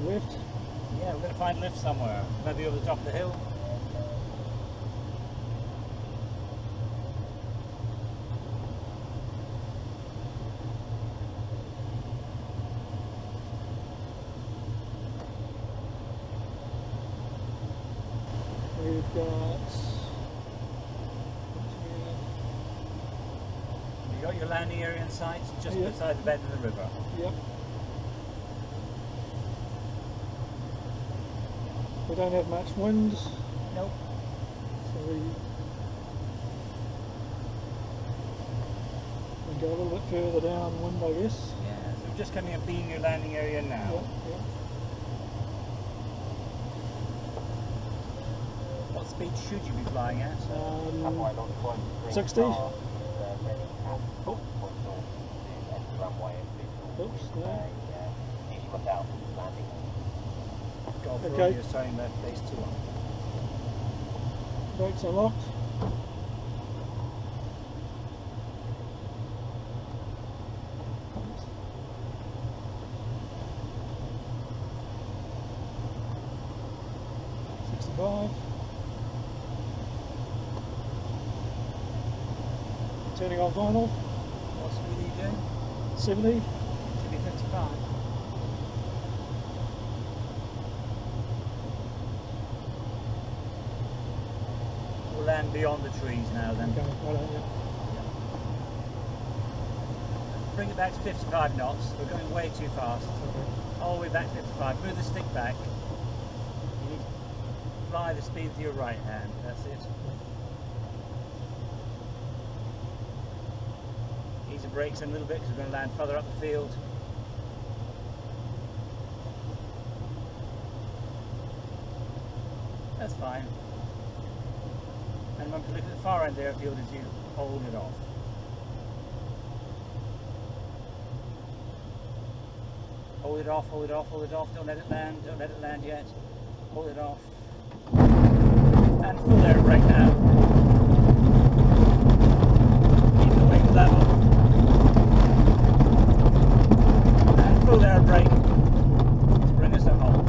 lift. Yeah, we're going to find lift somewhere. Maybe over the top of the hill. We've got... You got your landing area in sight, just Yep. beside the bend of the river. Yep. We don't have much wind, Nope. so we go a little bit further downwind, I guess. Yeah, so we're just coming up being your landing area now. Yep, yep. What speed should you be flying at? 60. Oh. Oops, no. Golf Okay. Romeo is turning left, base 2 on. Brakes are locked. Turning on vinyl. What speed are you doing? 70. Should be 55. We'll land beyond the trees now then. Okay, right, yeah. Bring it back to 55 knots. We're going way too fast. Okay. All the way back to 55. Move the stick back. You need to fly the speed with your right hand. That's it. Ease the brakes in a little bit because we're going to land further up the field. That's fine. And remember to look at the far end airfield as you hold it off. Hold it off, hold it off, hold it off. Don't let it land, don't let it land yet. Hold it off. And full air brake now. Keep the wings level. And full air brake to bring us to halt.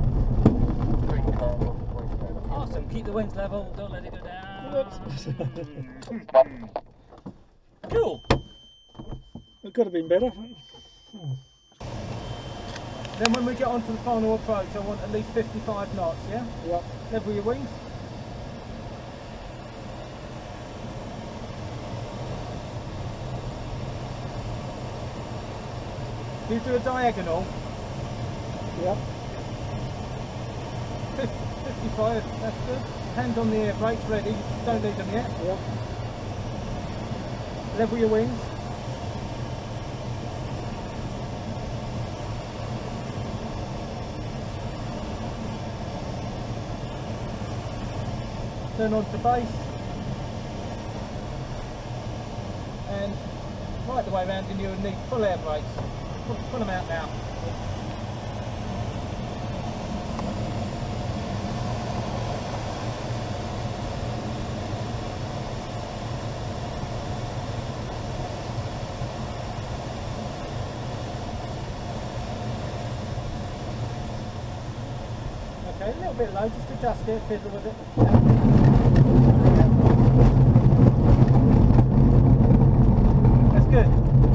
Awesome, keep the wings level, don't let it go down. Cool. It could have been better. Then when we get onto the final approach, I want at least 55 knots, yeah? Yep. Level your wings. You do a diagonal. Yep. 55, that's good. Hand on the air brakes ready, don't need them yet. Yep. Level your wings. Turn on to base. And right the way around, and you'll need full air brakes. Pull them out now. Okay, a little bit low, just adjust it, fiddle with it. That's good.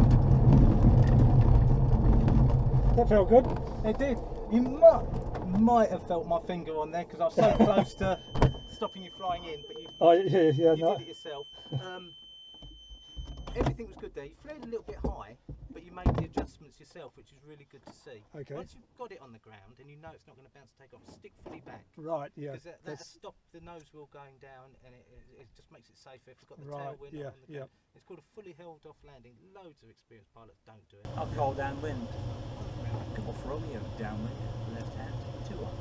That felt good. It did. You might have felt my finger on there because I was so close to stopping you flying in, but you, Oh yeah, yeah, you no. did it yourself. Everything was good there. You flew it a little bit high, but you made the adjustments yourself, which is really good to see. Okay. Once you've got it on the ground and you know it's not going to bounce, take off, stick fully back. Right, yeah. Because that'll stop the nose wheel going down, and it just makes it safer if you've got the Right, tailwind yeah, on the yeah. ground. It's called a fully held off landing. Loads of experienced pilots don't do it. I'll call downwind. Golf Romeo, downwind, left hand, 2 on.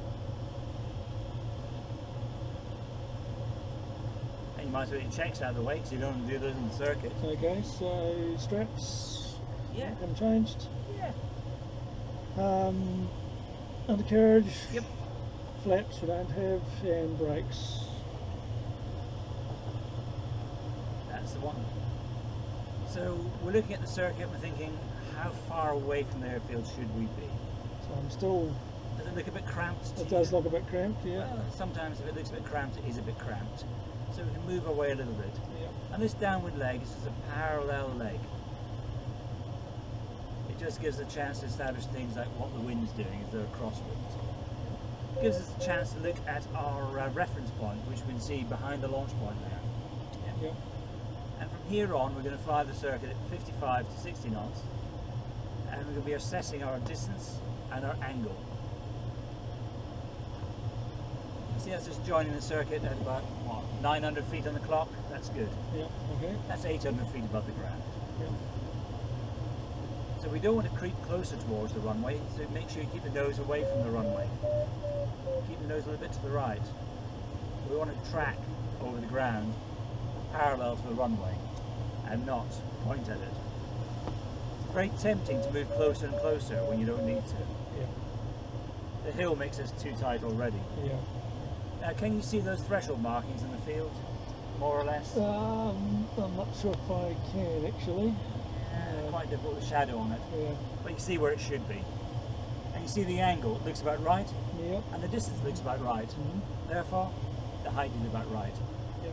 And you might as well get your checks out of the way because you don't do those in the circuit. Okay, so straps Yeah. haven't changed. Yeah. Undercarriage. Yep. Flaps we don't have, and brakes. That's the one. So we're looking at the circuit, we're thinking, how far away from the airfield should we be? So I'm still Does it look a bit cramped to It you? does look a bit cramped, yeah. Well, sometimes if it looks a bit cramped, it is a bit cramped. So we can move our way a little bit. Yeah. And this downward leg is just a parallel leg. It just gives us a chance to establish things like what the wind's doing as they're crosswind. It gives us a chance to look at our reference point, which we can see behind the launch point there. Yeah. And from here on, we're going to fly the circuit at 55 to 60 knots, and we're going to be assessing our distance and our angle. See, that's just joining the circuit at about, what, 900 feet on the clock. That's good. Yeah. Okay. That's 800 feet above the ground. Yeah. So we don't want to creep closer towards the runway, so make sure you keep the nose away from the runway. Keep the nose a little bit to the right. We want to track over the ground parallel to the runway and not point at it. It's very tempting to move closer and closer when you don't need to. Yeah. The hill makes us too tight already. Yeah. Now, can you see those threshold markings in the field, more or less? I'm not sure if I can actually. Quite difficult with shadow on it, Yeah. but you can see where it should be. And you see the angle, it looks about right, Yep. and the distance looks about right. Mhm. Therefore, the height is about right. Yep.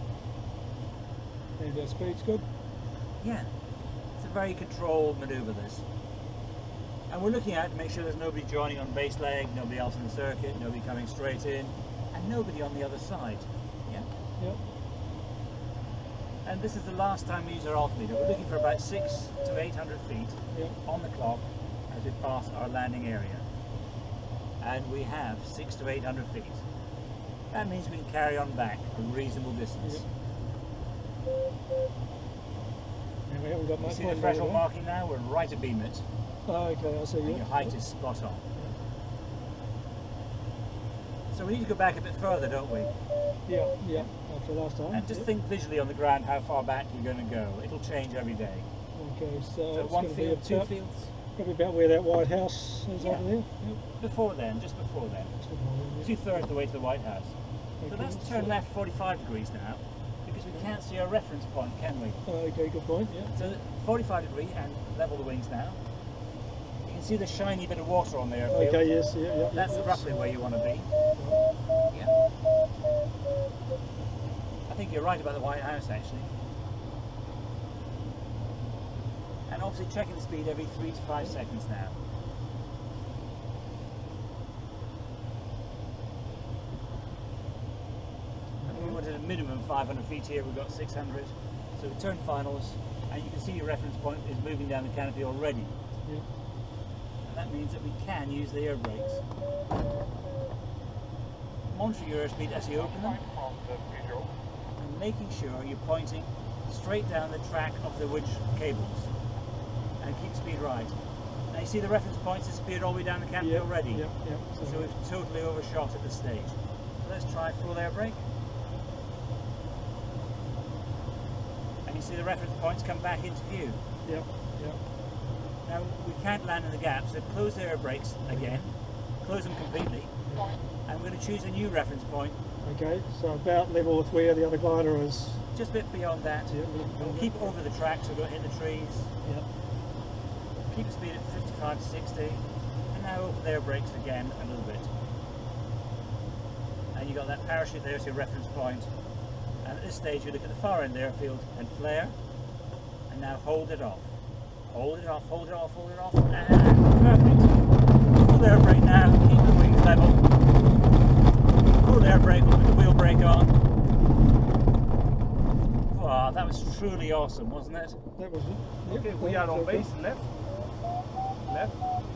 And our speed's good. Yeah, it's a very controlled manoeuvre, this. And we're looking at to make sure there's nobody joining on base leg, nobody else in the circuit, nobody coming straight in, and nobody on the other side. Yeah. Yep. And this is the last time we use our altimeter. We're looking for about 600 to 800 feet Yep. on the clock as we pass our landing area. And we have 600 to 800 feet. That means we can carry on back a reasonable distance. And we haven't got You much see the wind threshold over there. marking now? We're right abeam it, Oh, okay, I see. and Yeah. your height is spot on. So we need to go back a bit further, don't we? Yeah. Yeah. After last time. And just Yep. think visually on the ground how far back you're going to go. It'll change every day. Okay, so, So it's one going to field, be two about, fields? probably about where that White House is Yeah. over there. Yep. Before then, just before then. Two-thirds the way to the White House. So Okay, let's turn left 45 degrees now, because we can't see our reference point, can we? Okay, good point. Yeah. So 45 degree and level the wings now. You can see the shiny bit of water on the airfield. Okay. Yes. Yeah. Yeah. That's yeah, roughly where you want to be. Yeah. I think you're right about the White House actually. And obviously checking the speed every 3 to 5 seconds now. And we wanted a minimum 500 feet here, we've got 600. So we turn finals, and you can see your reference point is moving down the canopy already. Yeah. And that means that we can use the air brakes. Monitor your airspeed as you open them, and making sure you're pointing straight down the track of the winch cables, and keep speed right. Now you see the reference points have speed all the way down the canopy Yeah. already. Yeah. Yeah. So we've totally overshot at this stage. So let's try full air brake. And you see the reference points come back into view. Yeah. Yeah. Now we can't land in the gap, so close the air brakes again, close them completely, and we're going to choose a new reference point, Okay, so about level with where the other glider is. just a bit beyond that. Yeah. We'll keep over the track so we don't hit the trees. Yeah. Keep the speed at 55 to 60, and now open the air brakes again a little bit. And you got that parachute there as your reference point. And at this stage you look at the far end of the airfield and flare, and now hold it off. Hold it off, hold it off, hold it off, and perfect. Full air brake now, keep the wings level. Full air brake with the wheel brake on. Wow, that was truly awesome, wasn't it? That was it. Yep. Okay, we are on base, left, left,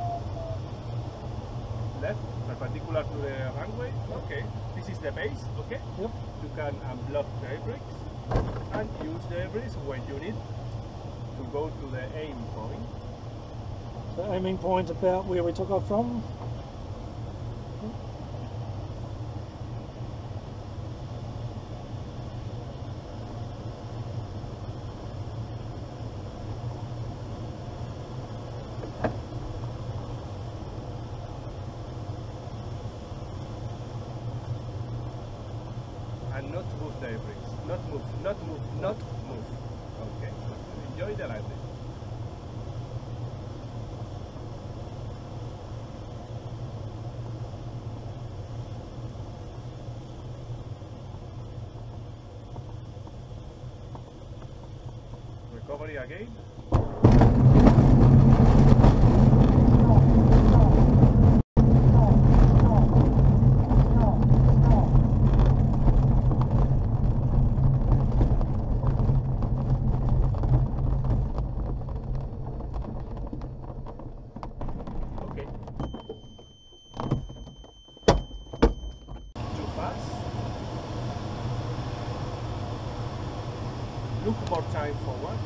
left, perpendicular to the runway. Okay, this is the base, okay? Yep. You can unblock the air brakes and use the air brakes when you need to go to the aim point. The aiming point about where we took off from. And not move the air brakes. Not move, not move, not move. Okay, enjoy the landing. for it again. Okay. Too fast. Look more time forward.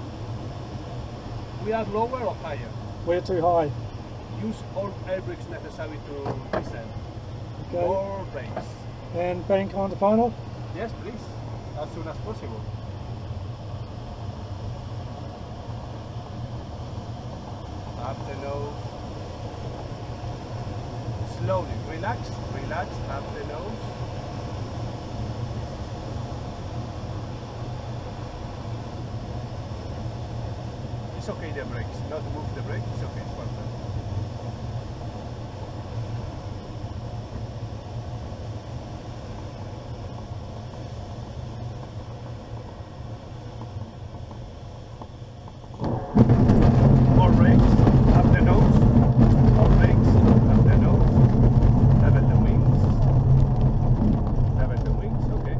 We are lower or higher? We're too high. Use all air brakes necessary to descend. Okay. More brakes. And bank on the final. Yes, please. As soon as possible. Up the nose. Slowly. Relax. Relax. Up the nose. It's okay, the brakes. Not move the brake. It's okay. Perfect. More brakes, up the nose. More brakes, up the nose. Level the wings. Level the wings, okay.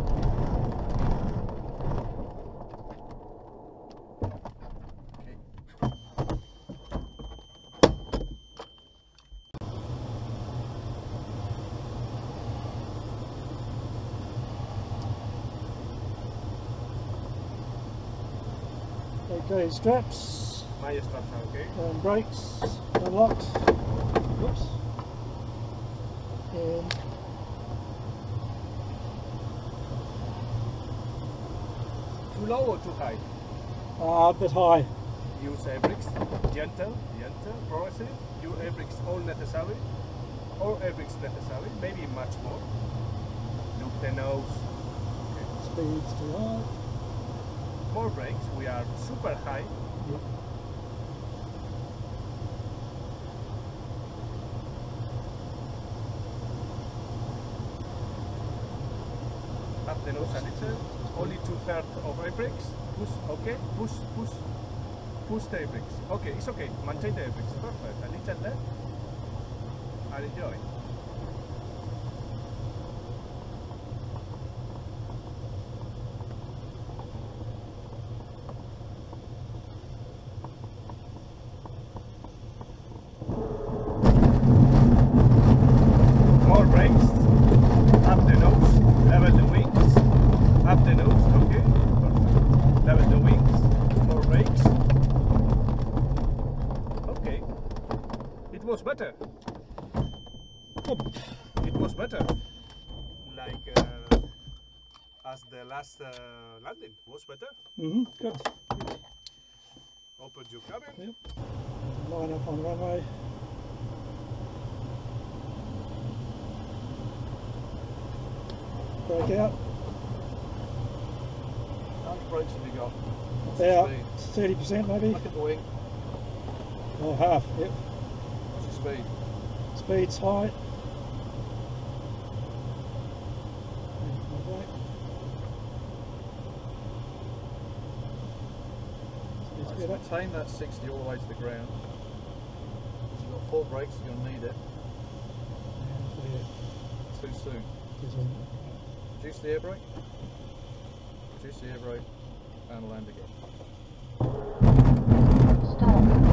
Okay, straps My straps are okay. and brakes unlocked. Whoops. And Too low or too high? a bit high. Use air brakes, gentle, progressive. Use air brakes all necessary. All air brakes necessary, maybe much more. Look the nose. Okay. Speed's too high. More brakes, we are super high. Yep. Up the nose a little. Only 2/3 of air brakes. Push, okay. Push, push. Push the air brakes. Okay, it's okay. Maintain the air brakes. Perfect. A little left. And enjoy. More brakes. Up the nose. Level the wings. Up the nose. Okay. Perfect. Level the wings. More brakes. Okay. It was better. It was better. Like as the last landing was better. Good. Open your cabin. Yep. Line up on the runway. Brake out. How many brakes have you got? About Speed. 30% maybe. Look at the wing. Or half, yep. What's your speed? Speed's high. Speed's Right, better. so maintain that 60 all the way to the ground. You've got 4 brakes, you're going to need it. Too soon. Reduce the air brake. Reduce the air brake and land again. Stop.